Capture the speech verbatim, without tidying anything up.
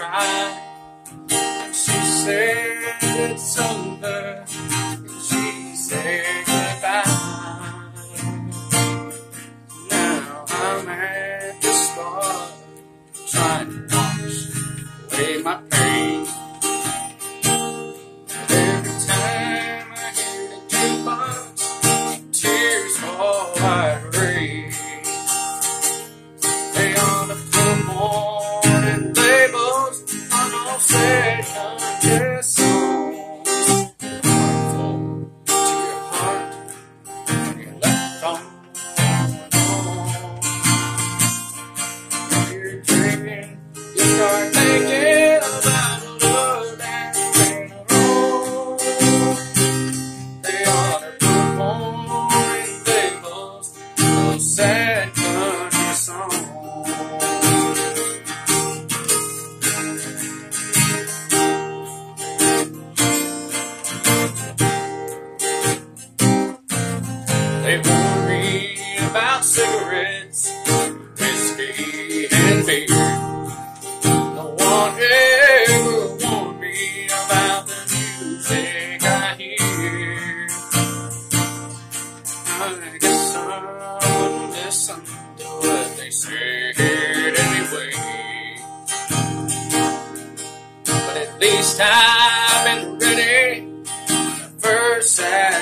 night. She said it's over, and she said goodbye. Now I'm at the spot, trying to wash away my pain. Every time I hear the jukebox, tears fall like rain. They ought to put morning labels on all sad country songs. Harmful to your heart when you're left on home. When you're drinking, you start thinking about a love that ain't wrong. They ought to put morning labels on those sad country songs. They warned me about cigarettes, whiskey, and beer. No one ever warned me about the music I hear. I guess I wouldn't listen to what they said anyway. But at least I've been ready when the first sad